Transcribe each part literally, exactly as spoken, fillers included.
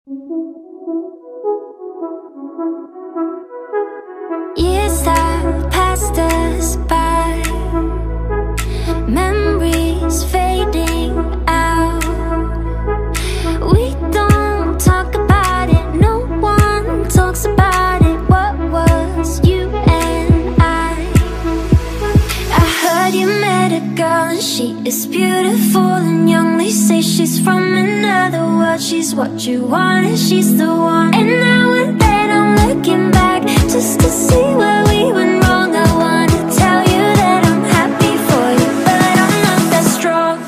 Years have passed us by, memories fading out. We don't talk about it, no one talks about it. What was you and I? I heard you met a girl and she is beautiful and young. They say she's from another world. She's what you want and she's the one. And now and then I'm looking back just to see where we went wrong. I wanna tell you that I'm happy for you, but I'm not that strong.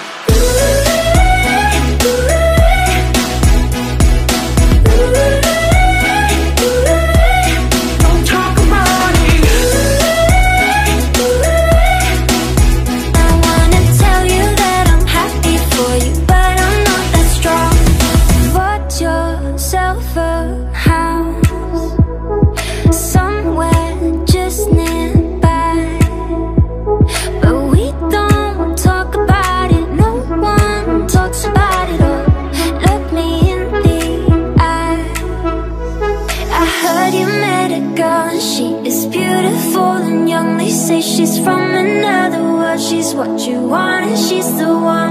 Don't talk about it. I wanna tell you that I'm happy for you, but I'm not that strong. Bought yourself a house somewhere just nearby, but we don't talk about it, no one talks about it. Oh, look me in the eye. I heard you met a girl and she is beautiful and young. They say she's from another world. She's what you want and she's the one.